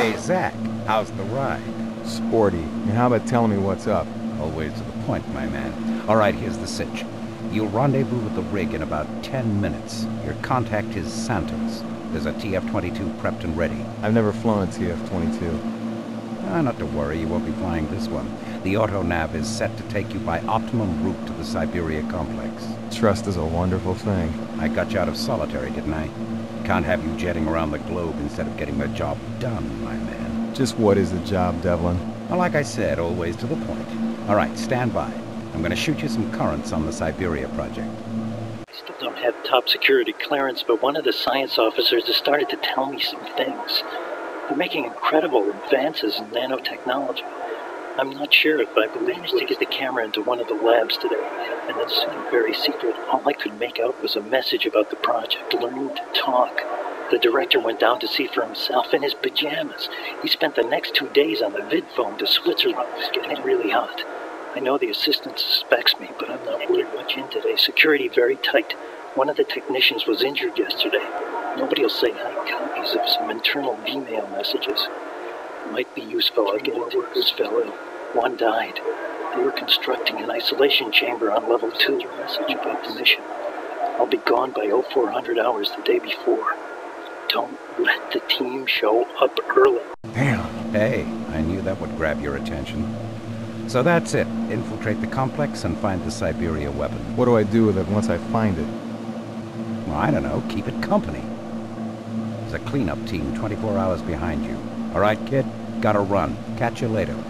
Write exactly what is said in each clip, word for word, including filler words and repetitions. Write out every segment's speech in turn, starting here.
Hey, Zach, how's the ride? Sporty. And how about telling me what's up? Always to the point, my man. All right, here's the sitch. You'll rendezvous with the rig in about ten minutes. Your contact is Santos. There's a T F twenty-two prepped and ready. I've never flown a T F twenty-two. Ah, not to worry, you won't be flying this one. The auto-nav is set to take you by optimum route to the Cyberia complex. Trust is a wonderful thing. I got you out of solitary, didn't I? Can't have you jetting around the globe instead of getting the job done, my man. Just what is the job, Devlin? Well, like I said, always to the point. All right, stand by. I'm going to shoot you some currents on the Cyberia project. I still don't have top security clearance, but one of the science officers has started to tell me some things. They're making incredible advances in nanotechnology. I'm not sure if I managed to get the camera into one of the labs today, and then something very secret. All I could make out was a message about the project, learning to talk. The director went down to see for himself in his pajamas. He spent the next two days on the vid phone to Switzerland. It was getting really hot. I know the assistant suspects me, but I'm not really much in today. Security very tight. One of the technicians was injured yesterday. Nobody will say I had copies of some internal email messages. It might be useful. I'll get into who's fell ill. One died. They were constructing an isolation chamber on level two. Message about the mission. I'll be gone by oh four hundred hours the day before. Don't let the team show up early. Damn. Hey, I knew that would grab your attention. So that's it. Infiltrate the complex and find the Cyberia weapon. What do I do with it once I find it? Well, I don't know. Keep it company. There's a cleanup team twenty-four hours behind you. All right, kid? Gotta run. Catch you later.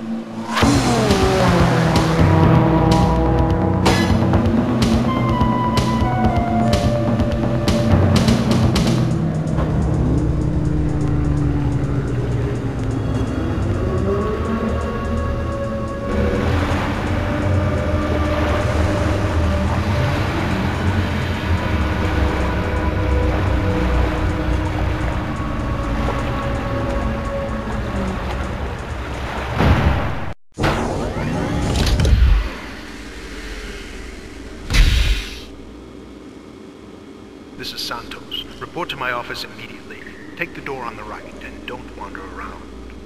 This is Santos. Report to my office immediately. Take the door on the right and don't wander around.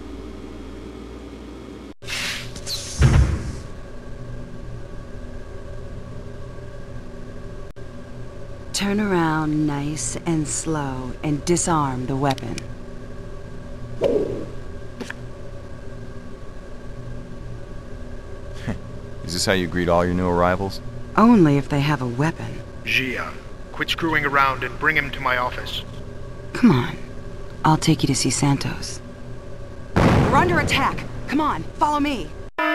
Turn around nice and slow and disarm the weapon. Is this how you greet all your new arrivals? Only if they have a weapon. Gia, quit screwing around and bring him to my office. Come on. I'll take you to see Santos. We're under attack. Come on, follow me.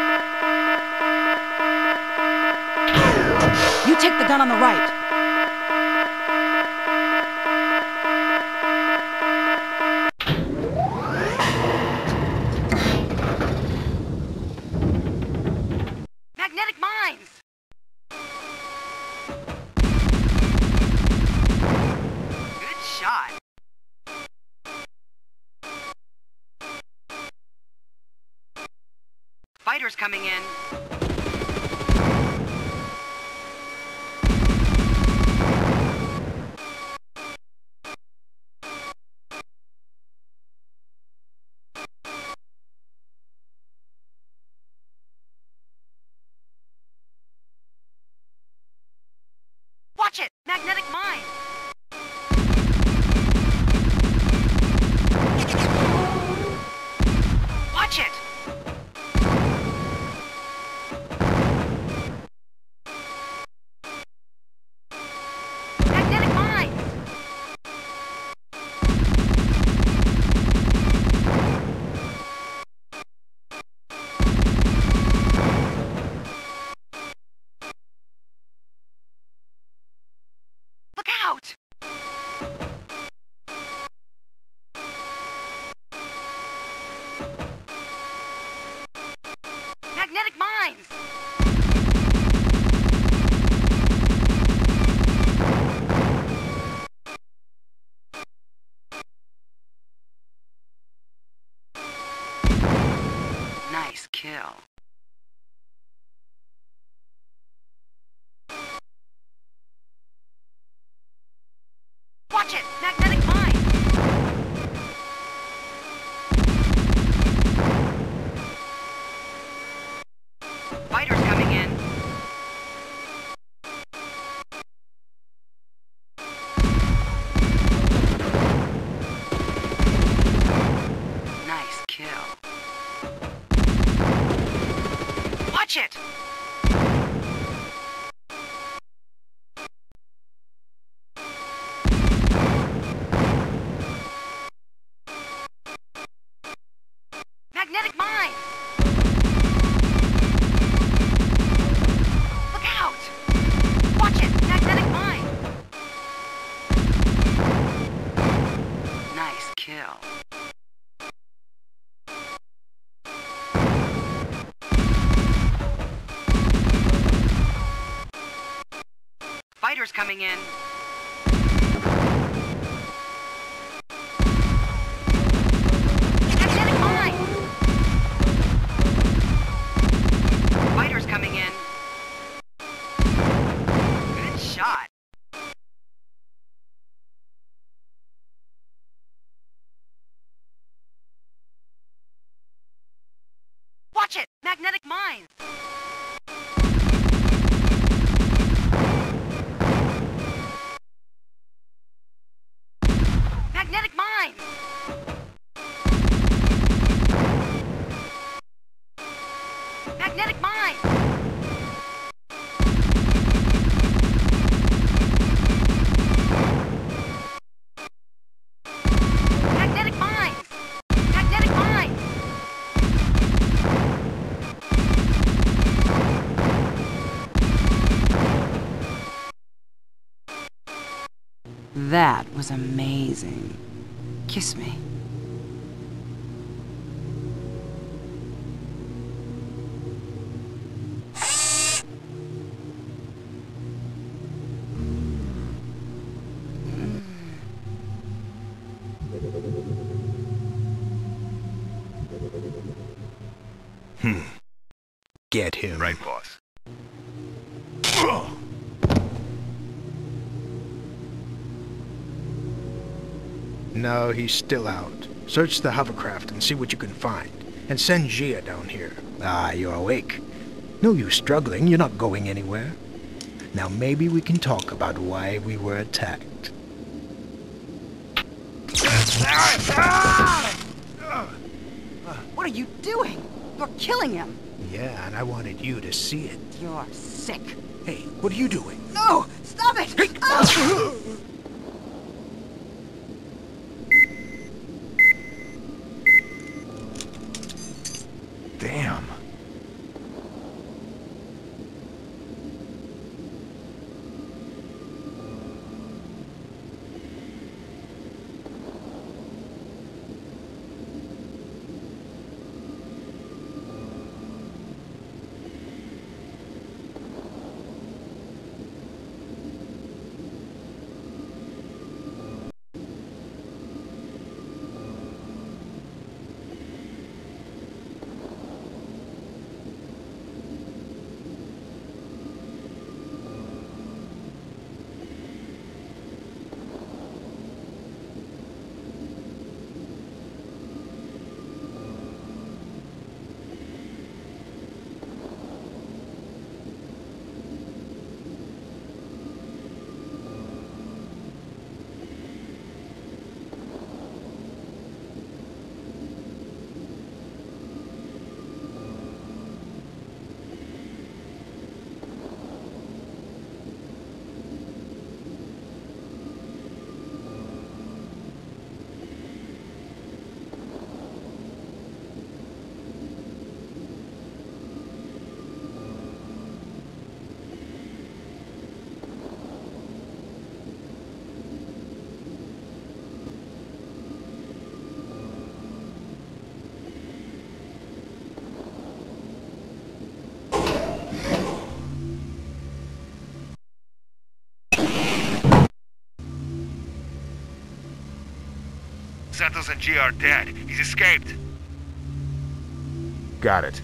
You take the gun on the right. Magnetic mines! Good shot. Fighters coming in. Watch it! Magnetic mine! Watch it! Magnetic mine! Look out! Magnetic mines! Nice kill. Watch it! Magnetic mine! Watch it! Magnetic mine! Look out! Watch it! Magnetic mine! Nice kill. Fighters coming in. Magnetic mine! Fighters coming in. Good shot. Watch it! Magnetic mine! Magnetic mine! Magnetic mine! Magnetic mine! Magnetic mine! That was amazing. Kiss me. Hmm. Get him. Right, boss. No, he's still out. Search the hovercraft and see what you can find. And send Gia down here. Ah, you're awake. No use struggling, you're not going anywhere. Now maybe we can talk about why we were attacked. What are you doing? You're killing him. Yeah, and I wanted you to see it. You're sick. Hey, what are you doing? No! Stop it! Ah! Damn. Santos and G are dead. He's escaped. Got it.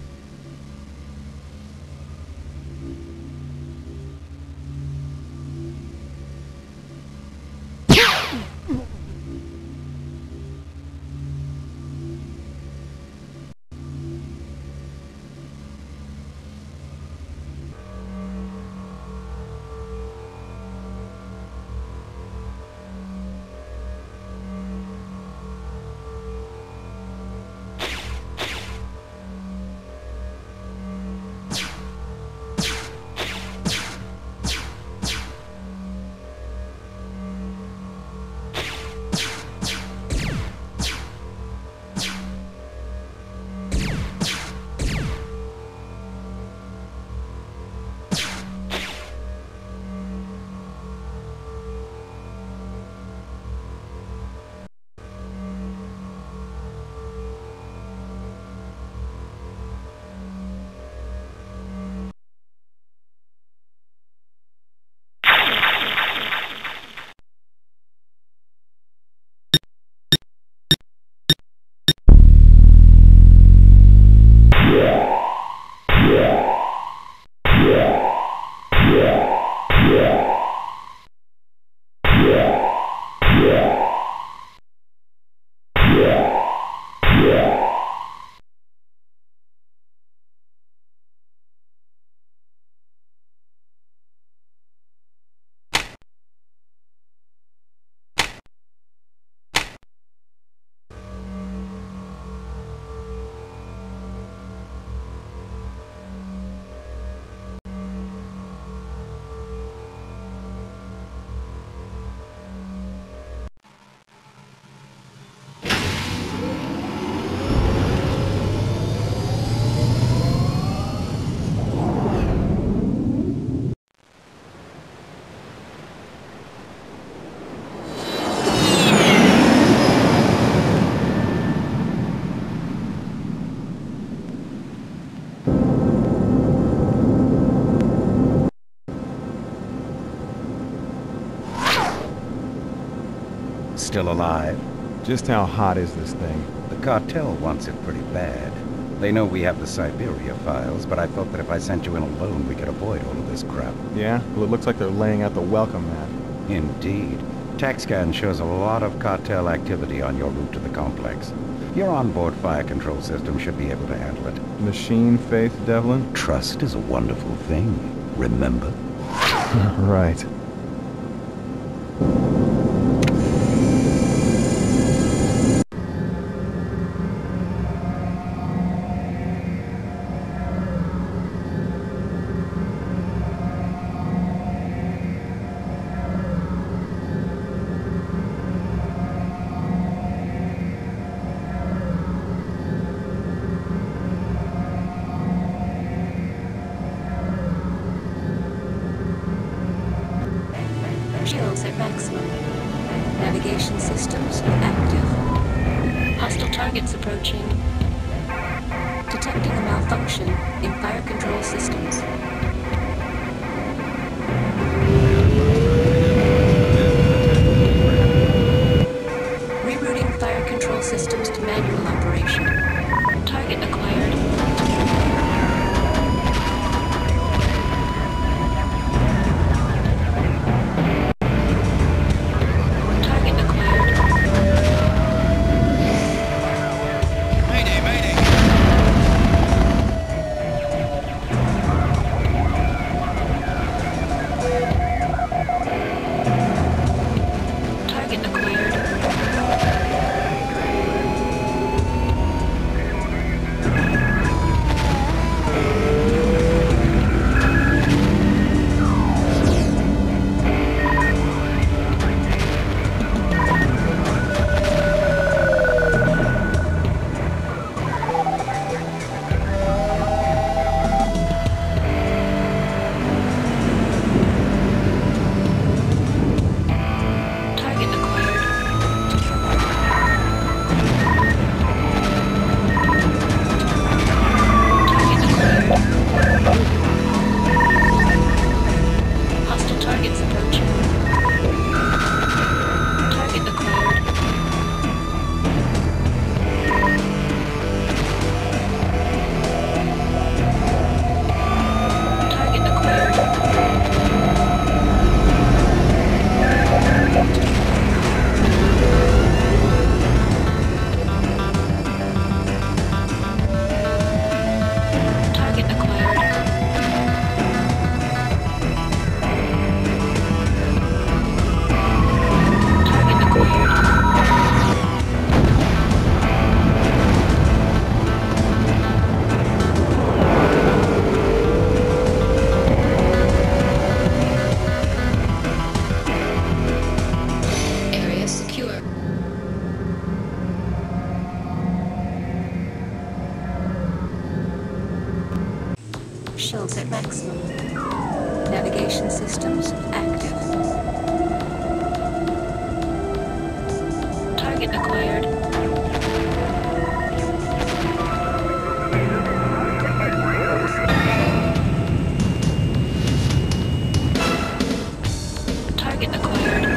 Still alive? Just how hot is this thing? The cartel wants it pretty bad. They know we have the Cyberia files, but I thought that if I sent you in alone, we could avoid all of this crap. Yeah? Well, it looks like they're laying out the welcome mat. Indeed. TechScan shows a lot of cartel activity on your route to the complex. Your onboard fire control system should be able to handle it. Machine faith, Devlin? Trust is a wonderful thing, remember? Right. Shields at maximum. Navigation systems active. Hostile targets approaching. Detecting a malfunction in fire control systems. Rerouting fire control systems to manual operation. Target acquired. Shields at maximum. Navigation systems active. Target acquired. Target acquired.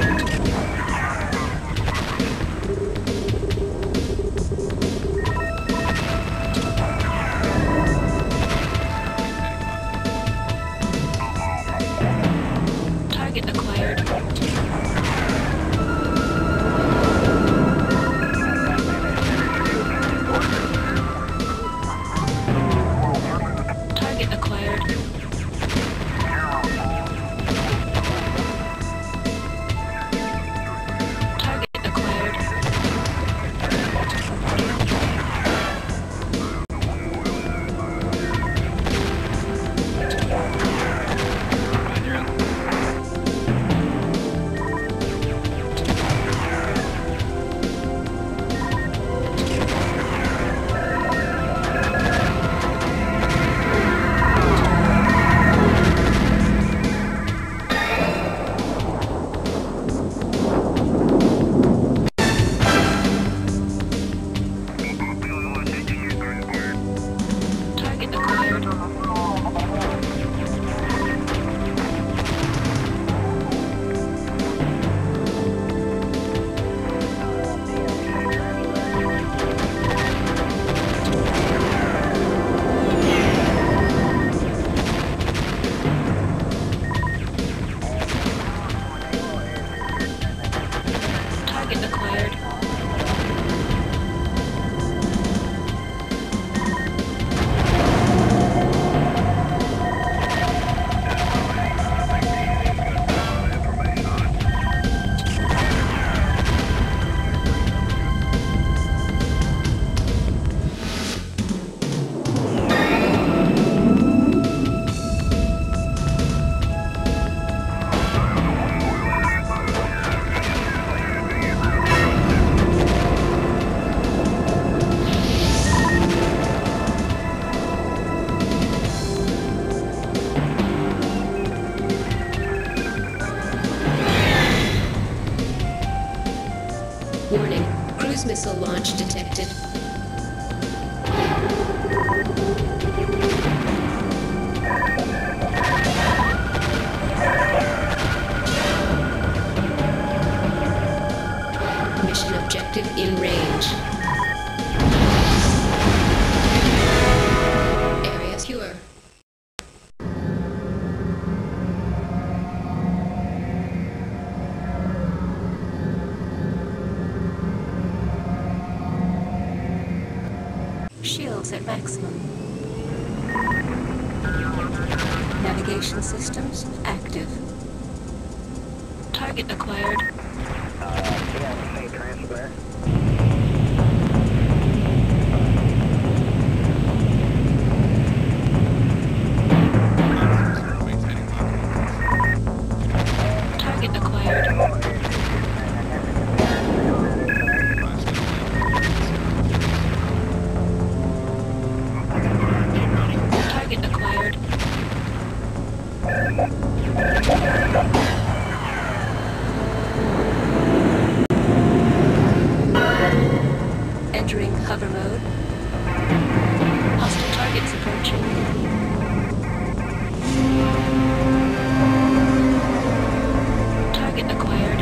Cruise missile launch detected. Mission objective in range. Area secure. Shields at maximum. Navigation systems active. Target acquired. Target acquired. Target acquired. Entering hover mode. Hostile targets approaching. Target acquired.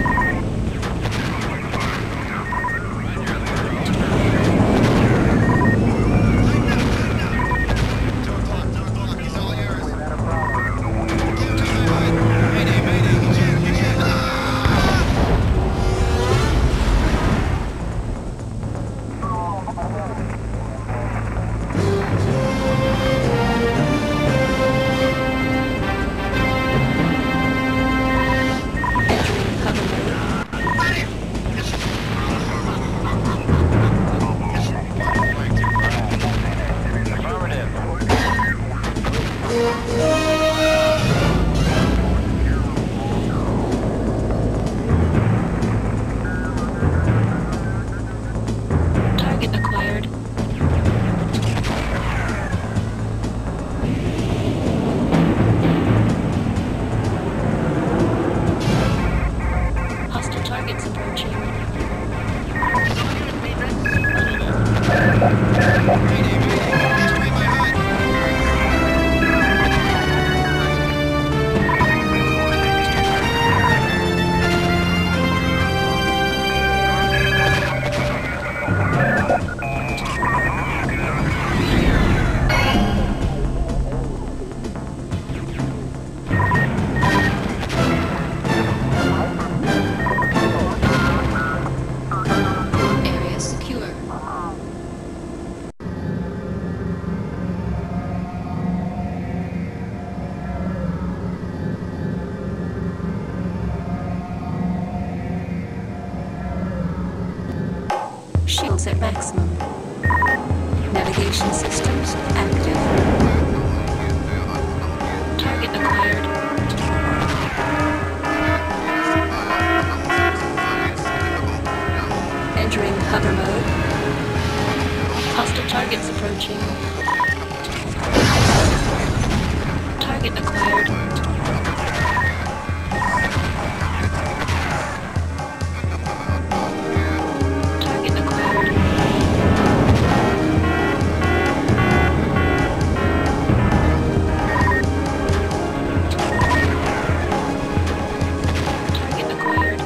Target acquired. Hostile targets approaching. Area secure. Shields at maximum. Navigation systems active. Target acquired. Entering hover mode. Hostile targets approaching. Target acquired. Target acquired. Target acquired.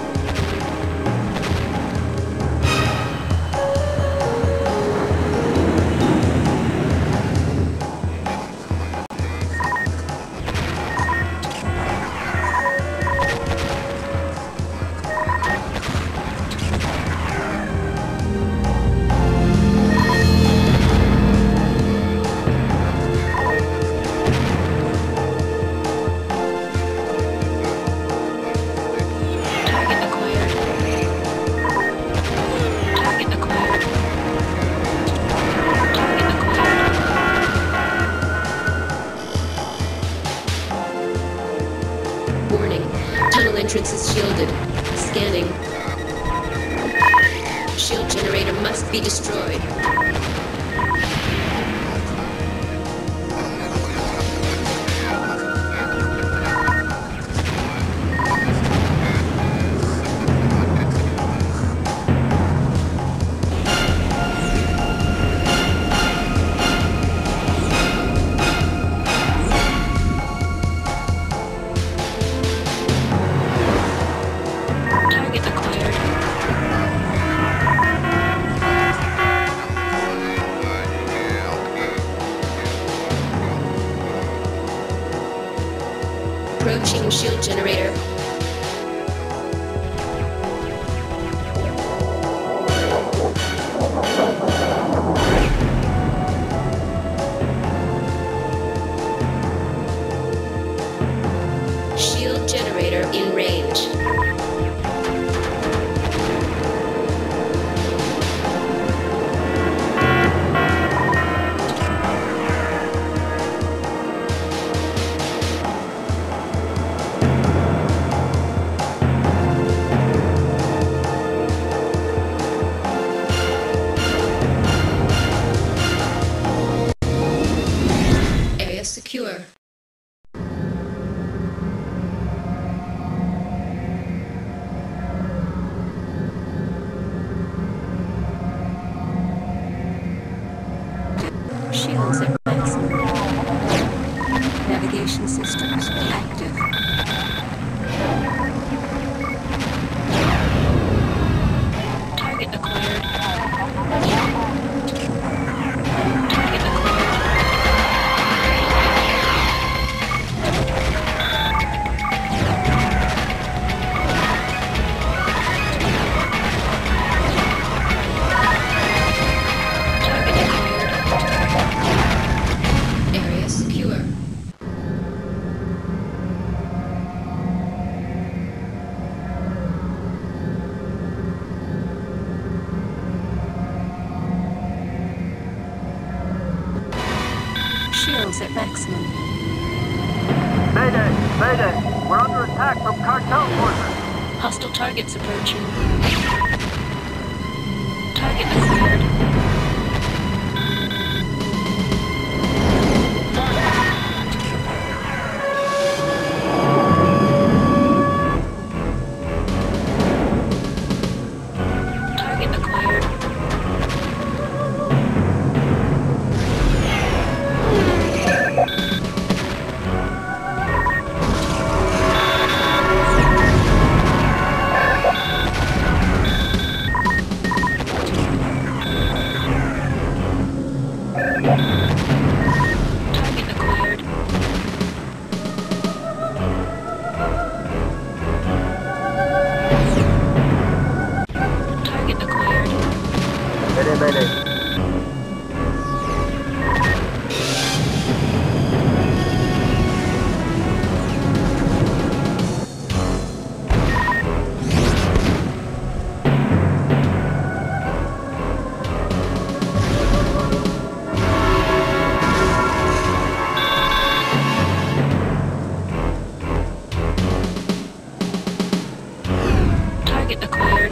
Target acquired. Target acquired. Target acquired. Warning. Tunnel entrance is shielded. Scanning. Shield generator must be destroyed. Approaching shield generator. Shield generator in range. Area secure. Shields at maximum. Navigation systems active. Target acquired. Target acquired. Target acquired. Area secure. Shields at maximum. Mayday! Mayday! We're under attack from cartel forces! Hostile targets approaching. Target acquired. Target acquired. Target acquired. Target acquired. Mayday, mayday! Target acquired.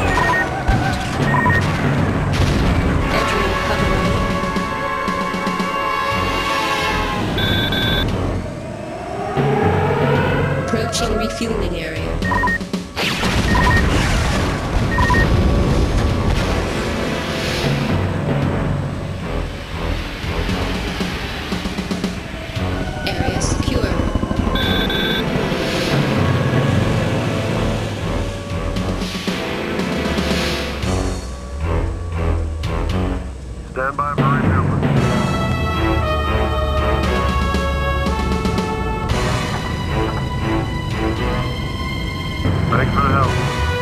Entering cover mode. Approaching refueling area. Area secure. Stand by for refueling. Thanks for the help.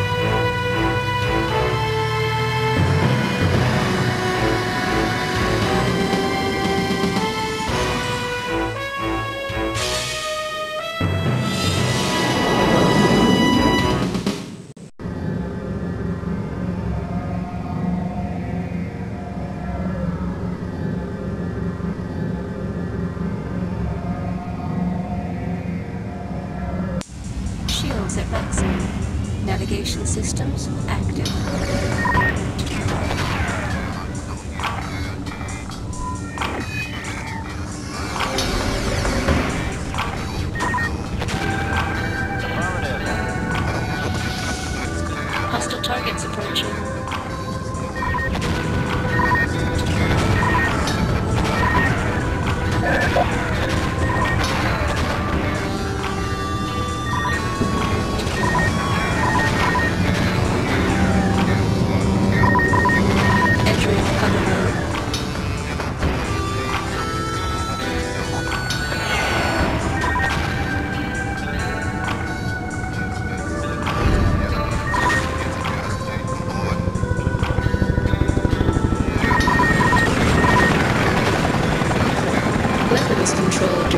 Shields at maximum. Navigation systems active. Hostile targets approaching.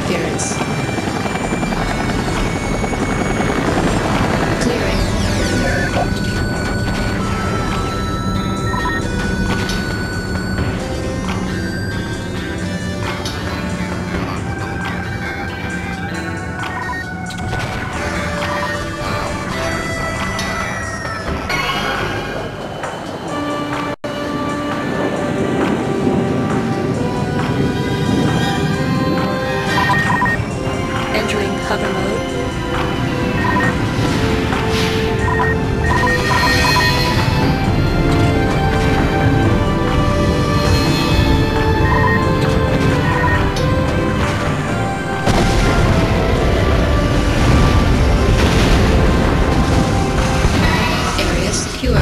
interference. Clearing. Entering hover mode. Area secure.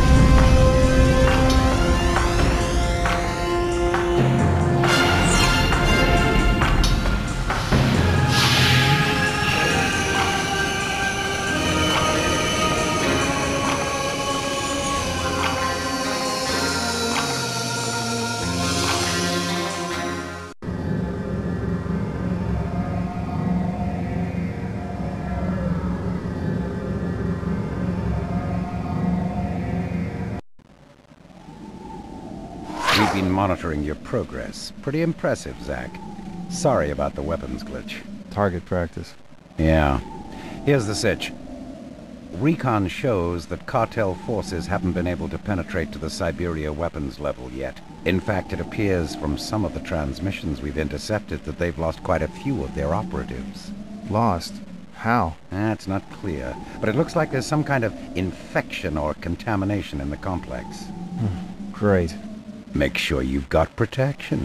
We've been monitoring your progress. Pretty impressive, Zach. Sorry about the weapons glitch. Target practice. Yeah. Here's the sitch. Recon shows that cartel forces haven't been able to penetrate to the Cyberia weapons level yet. In fact, it appears from some of the transmissions we've intercepted that they've lost quite a few of their operatives. Lost? How? That's not clear, but it looks like there's some kind of infection or contamination in the complex. Great. Make sure you've got protection.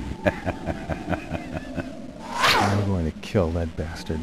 I'm going to kill that bastard.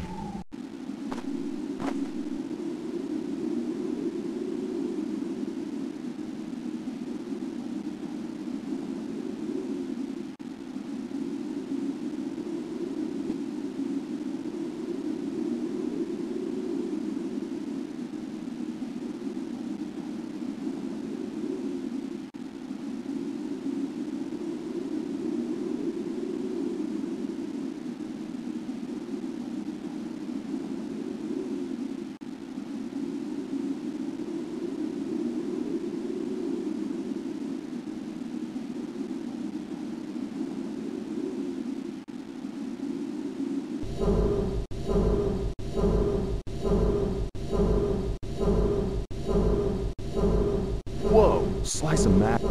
Whoa! Slice of mat.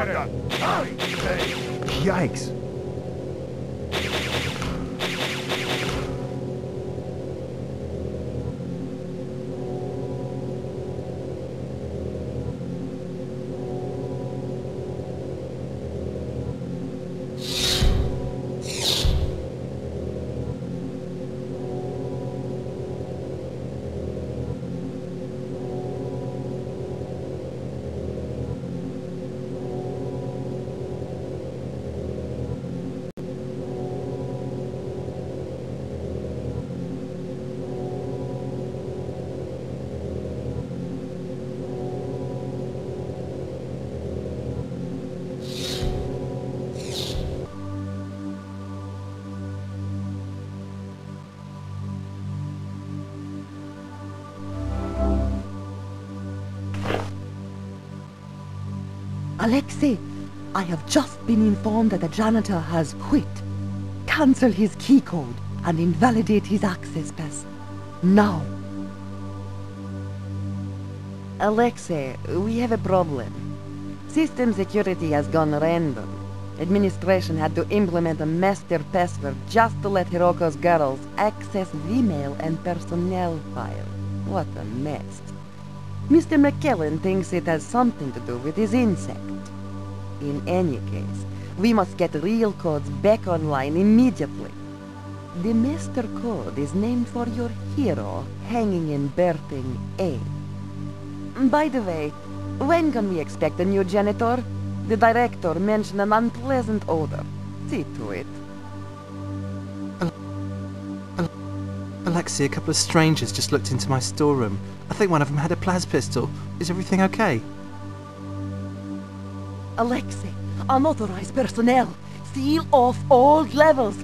Commander! Hurry! Yikes! Alexei, I have just been informed that the janitor has quit. Cancel his key code and invalidate his access pass. Now. Alexei, we have a problem. System security has gone random. Administration had to implement a master password just to let Hiroko's girls access Vmail and personnel file. What a mess. Mister McKellen thinks it has something to do with his insect. In any case, we must get real codes back online immediately. The master code is named for your hero hanging in berthing A. By the way, when can we expect a new janitor? The director mentioned an unpleasant odor. See to it. Alexei, a couple of strangers just looked into my storeroom. I think one of them had a plas pistol. Is everything okay? Alexei, unauthorized personnel. Seal off all levels.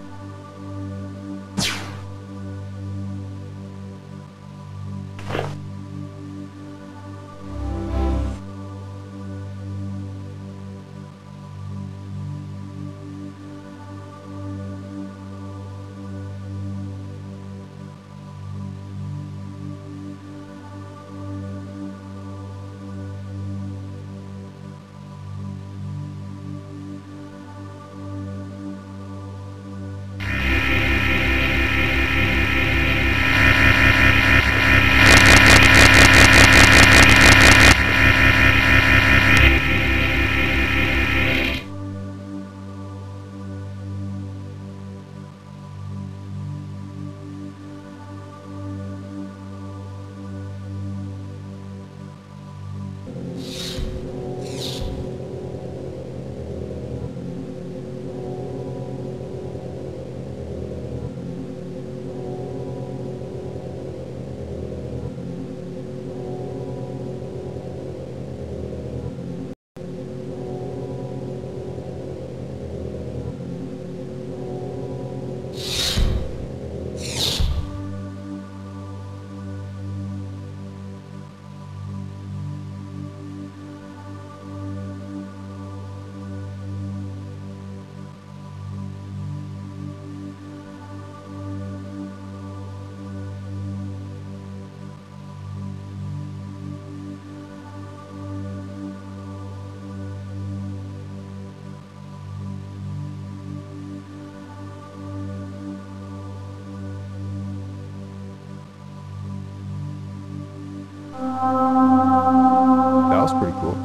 That was pretty cool.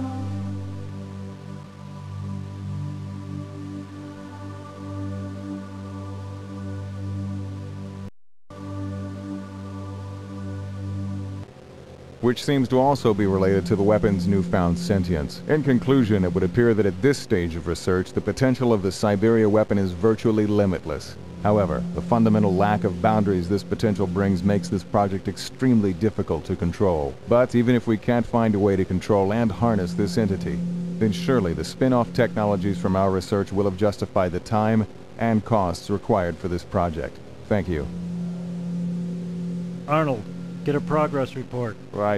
Which seems to also be related to the weapon's newfound sentience. In conclusion, it would appear that at this stage of research, the potential of the Cyberia weapon is virtually limitless. However, the fundamental lack of boundaries this potential brings makes this project extremely difficult to control. But even if we can't find a way to control and harness this entity, then surely the spin-off technologies from our research will have justified the time and costs required for this project. Thank you. Arnold, get a progress report. Right.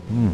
Hmm.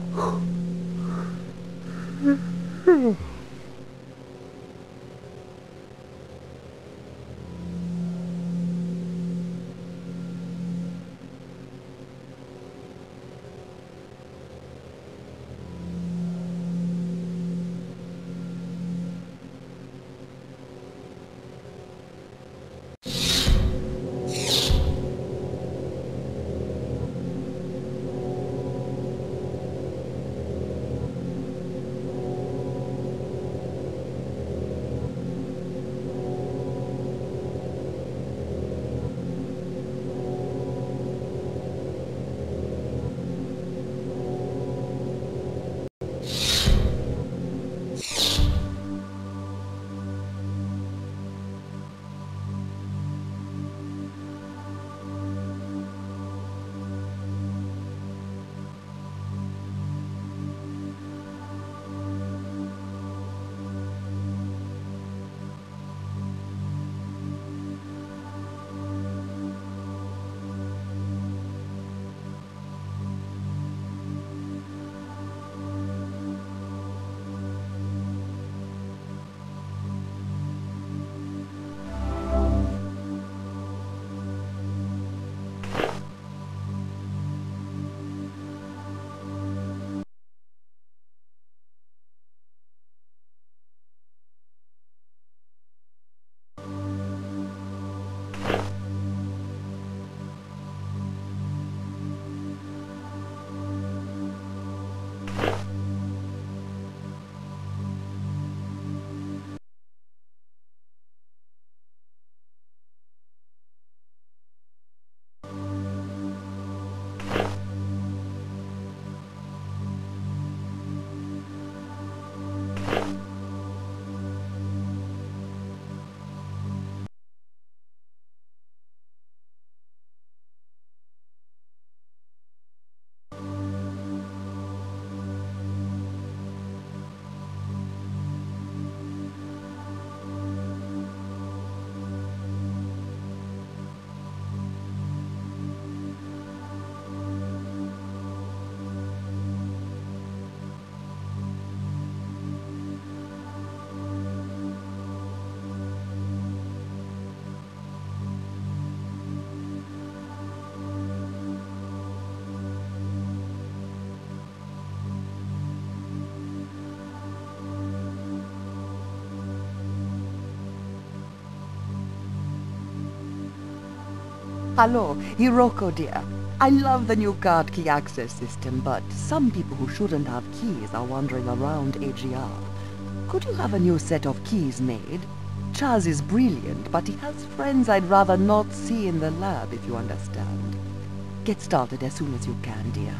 Hello, Hiroko dear. I love the new card key access system, but some people who shouldn't have keys are wandering around A G R. Could you have a new set of keys made? Chaz is brilliant, but he has friends I'd rather not see in the lab, if you understand. Get started as soon as you can, dear.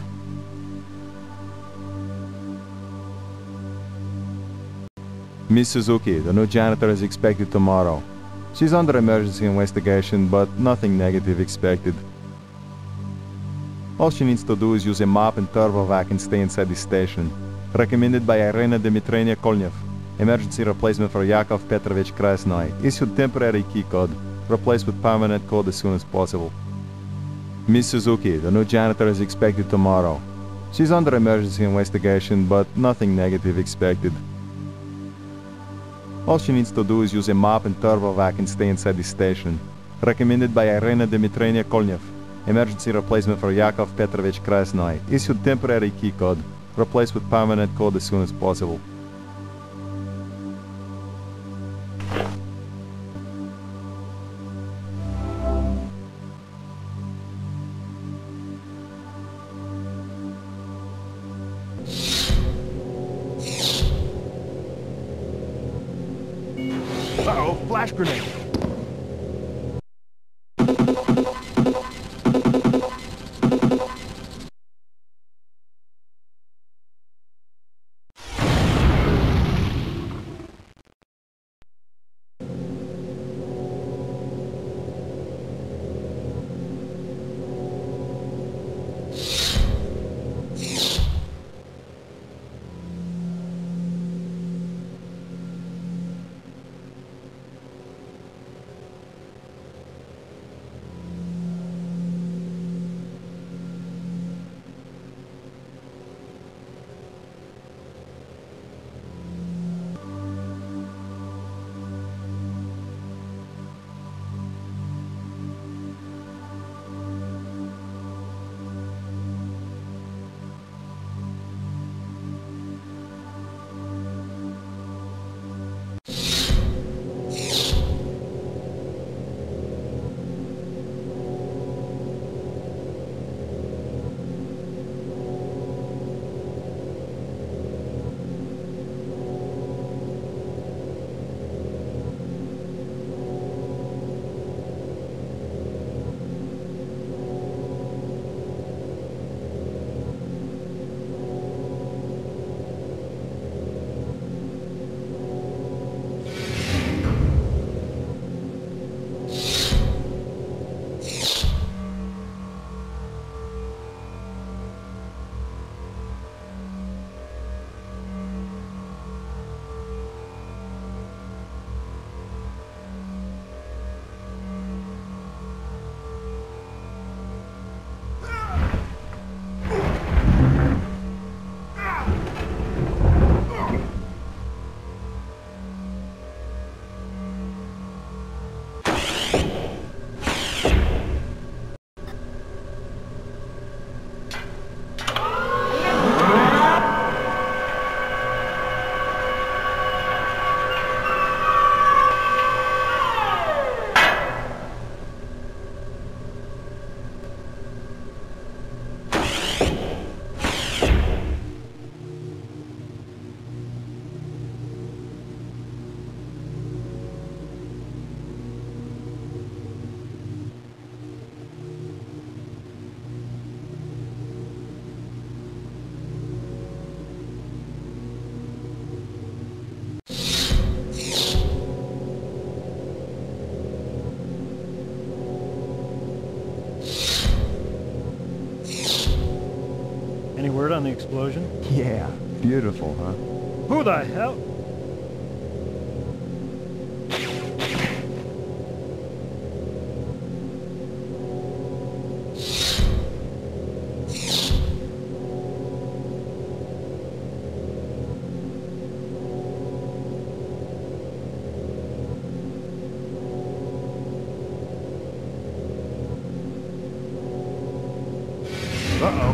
Miss Suzuki, the new janitor is expected tomorrow. She's under emergency investigation, but nothing negative expected. All she needs to do is use a mop and turbovac and stay inside the station. Recommended by Irina Dmitrievna Kolnev. Emergency replacement for Yakov Petrovich Krasnoy. Issued temporary key code. Replaced with permanent code as soon as possible. Miss Suzuki, the new janitor is expected tomorrow. She's under emergency investigation, but nothing negative expected. All she needs to do is use a mop and turbovac and stay inside the station. Recommended by Irina Dmitrievna Kolnev. Emergency replacement for Yakov Petrovich Krasnoy. Issued temporary key code. Replaced with permanent code as soon as possible. Uh-oh, flash grenade. Any word on the explosion? Yeah, beautiful, huh? Who the hell? Uh-oh.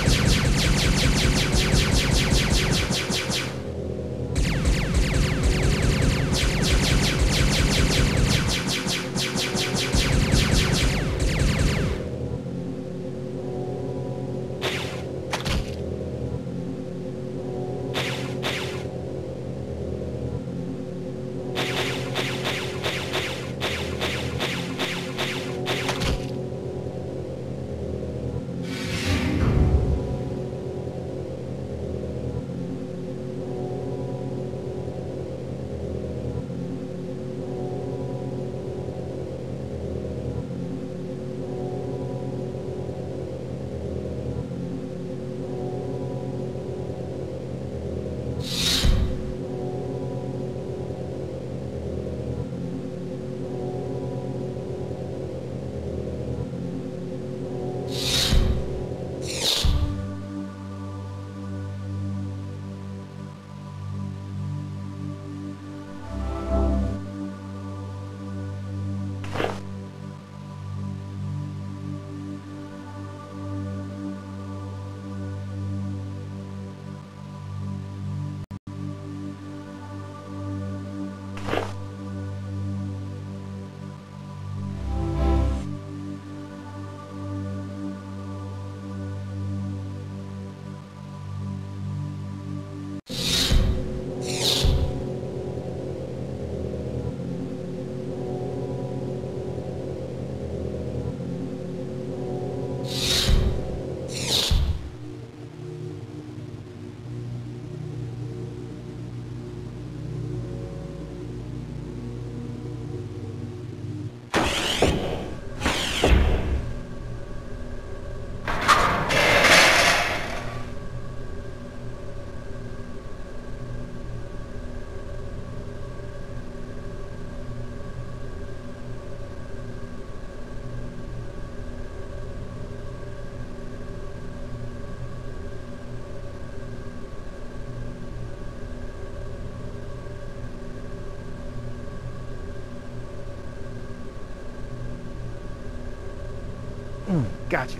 Mm, gotcha.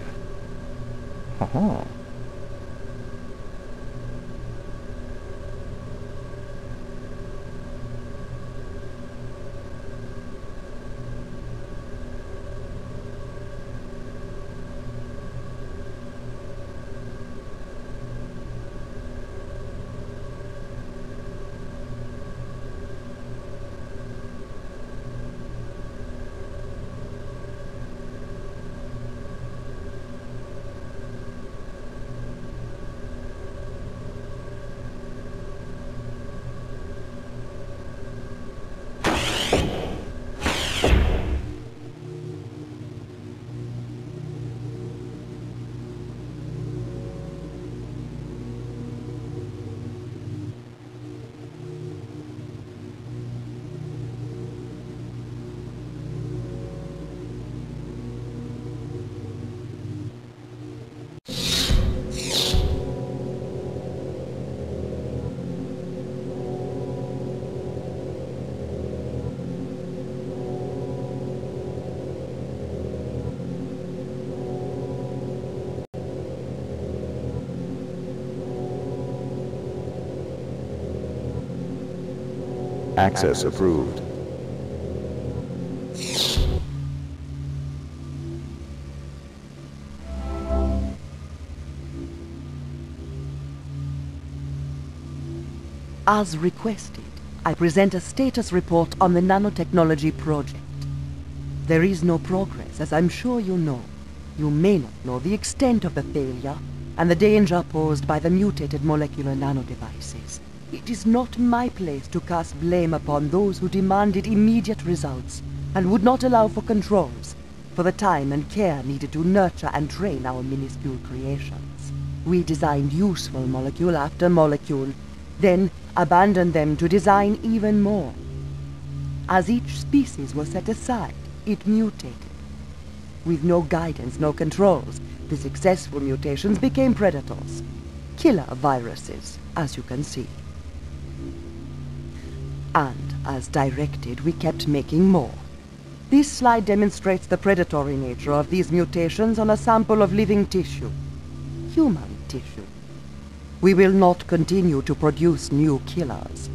Uh-huh. Access approved. As requested, I present a status report on the nanotechnology project. There is no progress, as I'm sure you know. You may not know the extent of the failure and the danger posed by the mutated molecular nanodevices. It is not my place to cast blame upon those who demanded immediate results and would not allow for controls for the time and care needed to nurture and train our minuscule creations. We designed useful molecule after molecule, then abandoned them to design even more. As each species was set aside, it mutated. With no guidance, no controls, the successful mutations became predators. Killer viruses, as you can see. And, as directed, we kept making more. This slide demonstrates the predatory nature of these mutations on a sample of living tissue. Human tissue. We will not continue to produce new killers.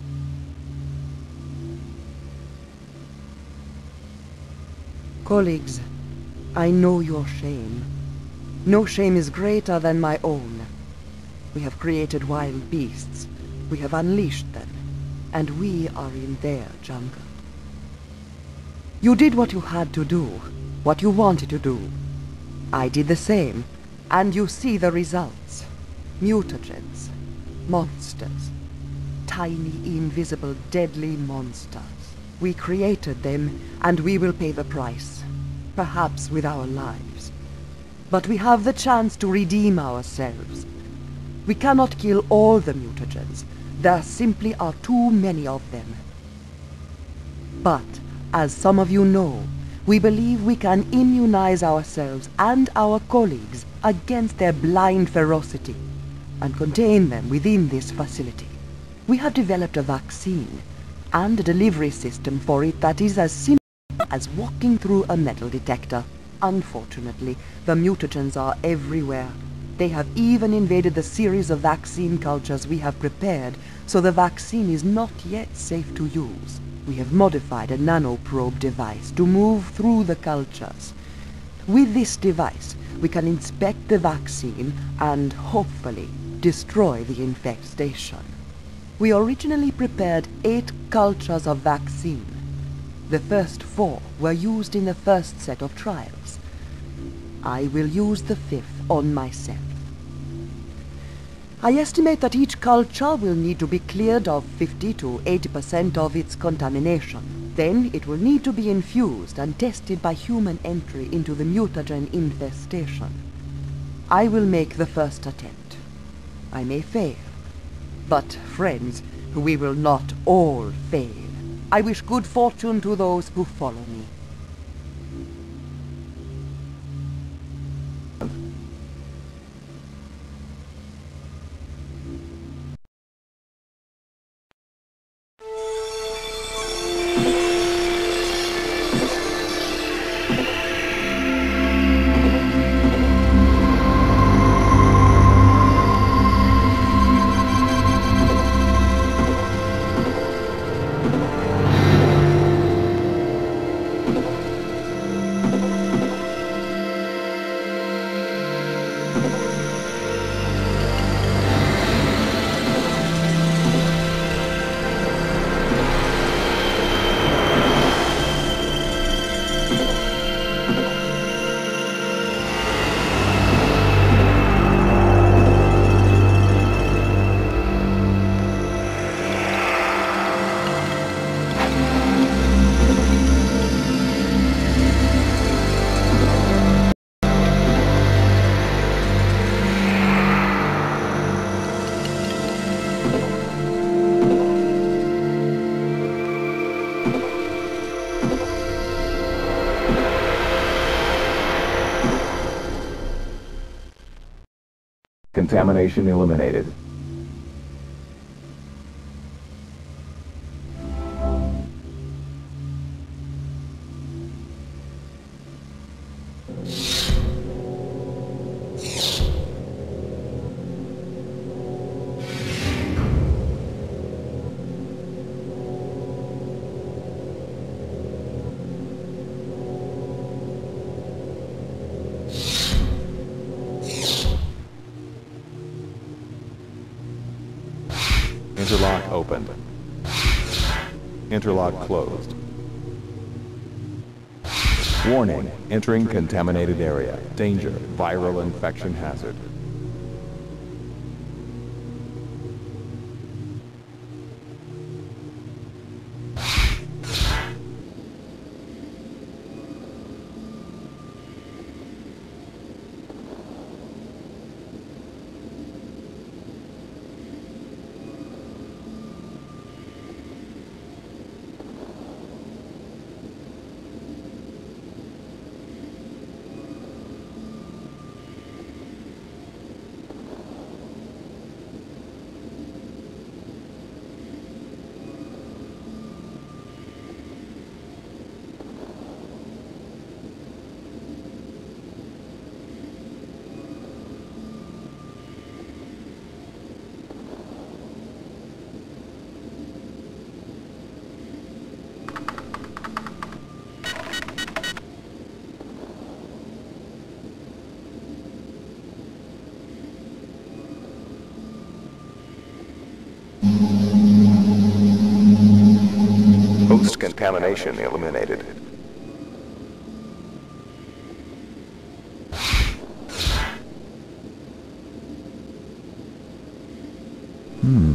Colleagues, I know your shame. No shame is greater than my own. We have created wild beasts. We have unleashed them. And we are in their jungle. You did what you had to do, what you wanted to do. I did the same, and you see the results. Mutagens, monsters, tiny, invisible, deadly monsters. We created them, and we will pay the price, perhaps with our lives. But we have the chance to redeem ourselves. We cannot kill all the mutagens. There simply are too many of them. But, as some of you know, we believe we can immunize ourselves and our colleagues against their blind ferocity and contain them within this facility. We have developed a vaccine and a delivery system for it that is as simple as walking through a metal detector. Unfortunately, the mutagens are everywhere. They have even invaded the series of vaccine cultures we have prepared, so the vaccine is not yet safe to use. We have modified a nanoprobe device to move through the cultures. With this device, we can inspect the vaccine and, hopefully, destroy the infestation. We originally prepared eight cultures of vaccine. The first four were used in the first set of trials. I will use the fifth on myself. I estimate that each culture will need to be cleared of fifty to eighty percent of its contamination. Then it will need to be infused and tested by human entry into the mutagen infestation. I will make the first attempt. I may fail. But, friends, we will not all fail. I wish good fortune to those who follow me. Contamination eliminated. Interlock opened. Interlock closed. Warning, entering contaminated area. Danger, viral infection hazard. Host contamination eliminated. Hmm.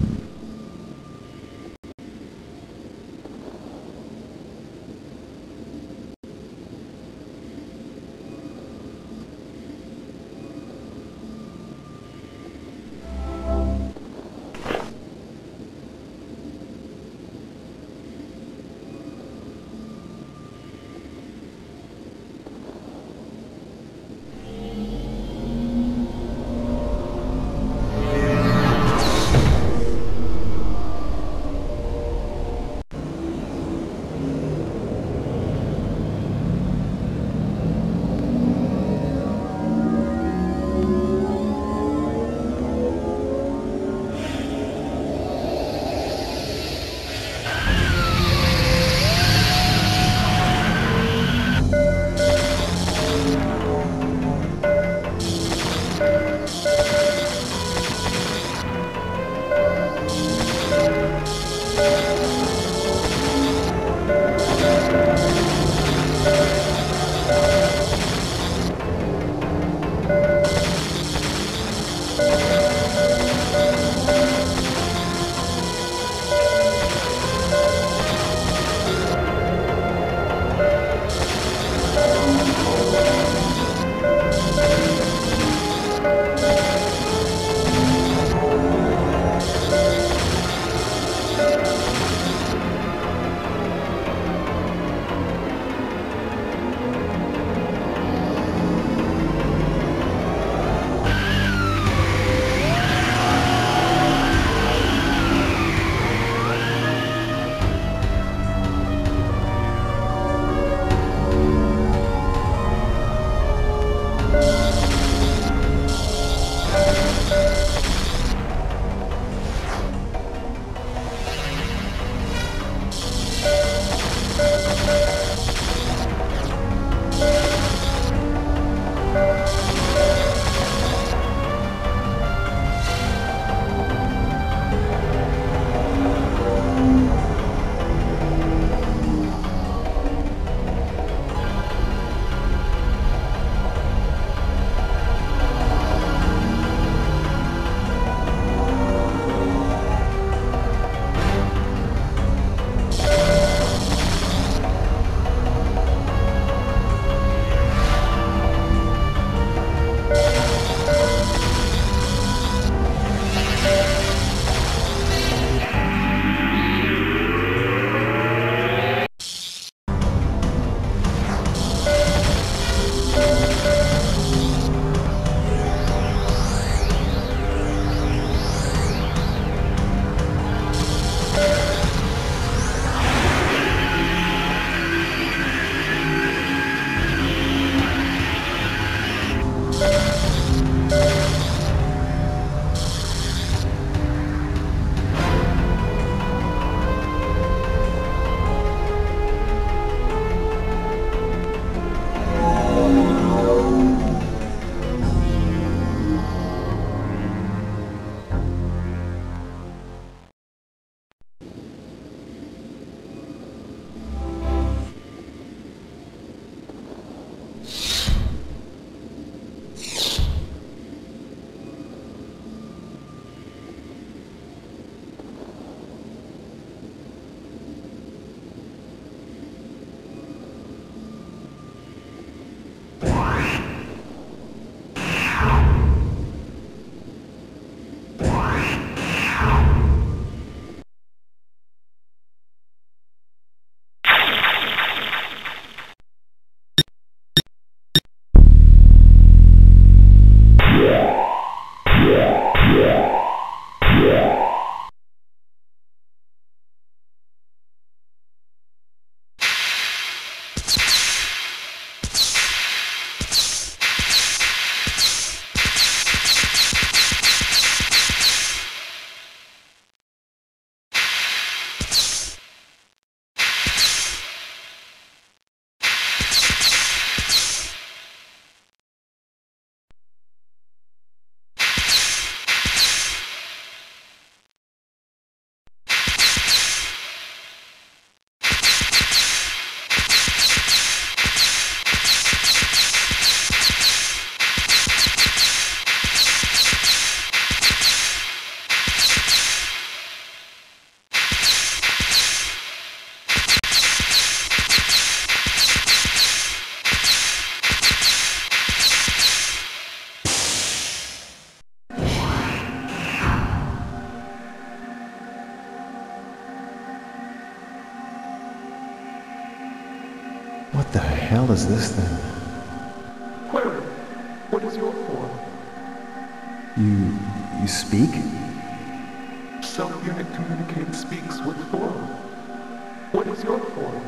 What the hell is this thing? Query, what is your form? You... you speak? Self-unit communicates speaks with form. What is your form?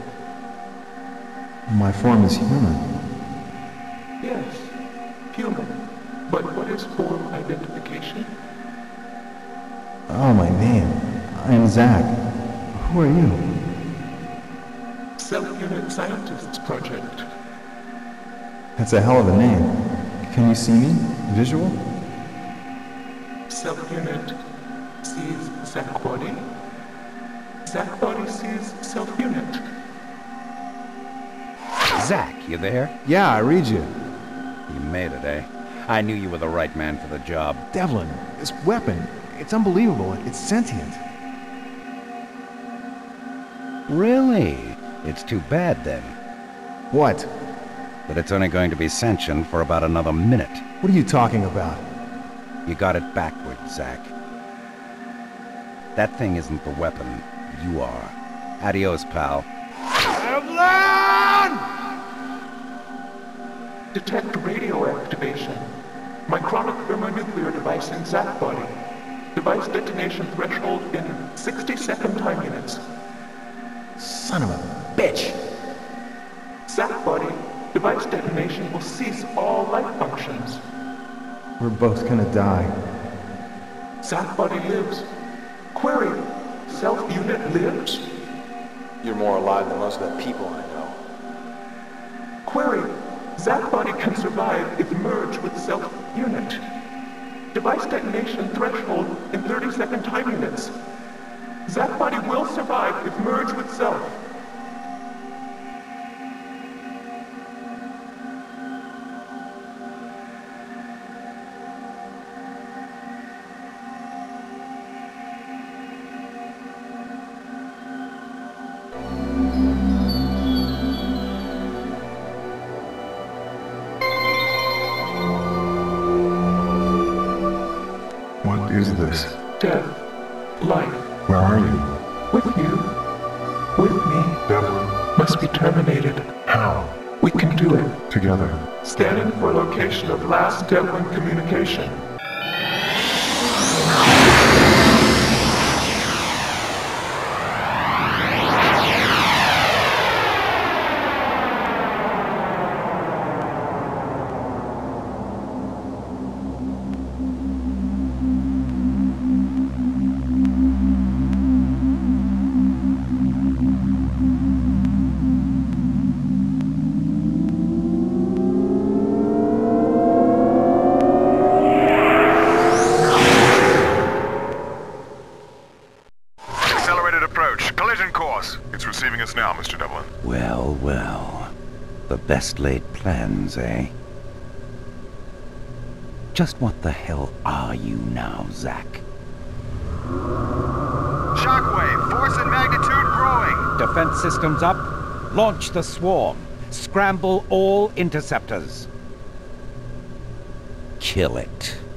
My form is human. Yes, human. But what is form identification? Oh, my name. I am Zach. Who are you? Self-unit Scientists Project. That's a hell of a name. Can you see me? Visual? Self-unit sees Zach body. Zach body sees self-unit. Zach, you there? Yeah, I read you. You made it, eh? I knew you were the right man for the job. Devlin, this weapon, it's unbelievable. It's sentient. Really? It's too bad, then. What? That it's only going to be sentient for about another minute. What are you talking about? You got it backwards, Zach. That thing isn't the weapon. You are. Adios, pal. Detect radio activation. Micronic thermonuclear device in Zach body. Device detonation threshold in sixty second time units. Son of a bitch! Zach body. Device detonation will cease all life functions. We're both gonna die. Zach body lives. Query. Self-unit lives? You're more alive than most of the people I know. Query. Zach body can survive if merged with self-unit. Device detonation threshold in thirty second time units. Zach body will survive if merged with self. What is this? Death. Life. Where are you? With you. With me. Devlin. Must be terminated. How? We can do it. Together. Scanning for location of last Devlin communication. Receiving us now, Mister Devlin. Well, well. The best laid plans, eh? Just what the hell are you now, Zach? Shockwave, force and magnitude growing. Defense systems up. Launch the swarm. Scramble all interceptors. Kill it.